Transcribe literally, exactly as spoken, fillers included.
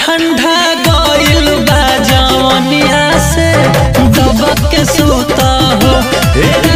ठंडा गइल बा जवनिया से दबक के सूता हो।